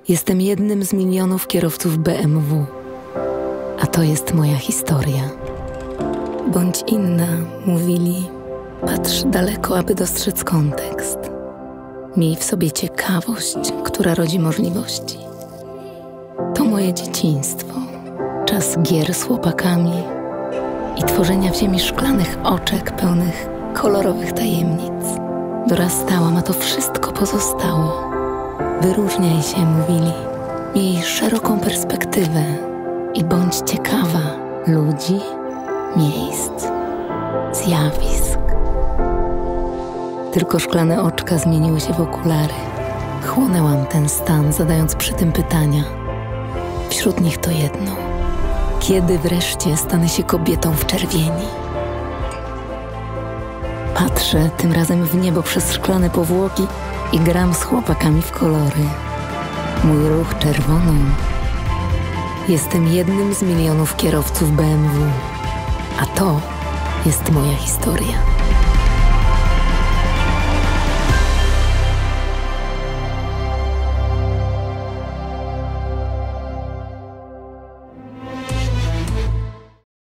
Jestem jednym z milionów kierowców BMW, a to jest moja historia. Bądź inna, mówili, patrz daleko, aby dostrzec kontekst. Miej w sobie ciekawość, która rodzi możliwości. To moje dzieciństwo, czas gier z chłopakami i tworzenia w ziemi szklanych oczek pełnych kolorowych tajemnic. Dorastałam, a to wszystko pozostało. Wyróżniaj się, mówili. Miej szeroką perspektywę i bądź ciekawa ludzi, miejsc, zjawisk. Tylko szklane oczka zmieniły się w okulary. Chłonęłam ten stan, zadając przy tym pytania. Wśród nich to jedno. Kiedy wreszcie stanę się kobietą w czerwieni? Patrzę tym razem w niebo przez szklane powłoki i gram z chłopakami w kolory. Mój ruch czerwoną. Jestem jednym z milionów kierowców BMW, a to jest moja historia.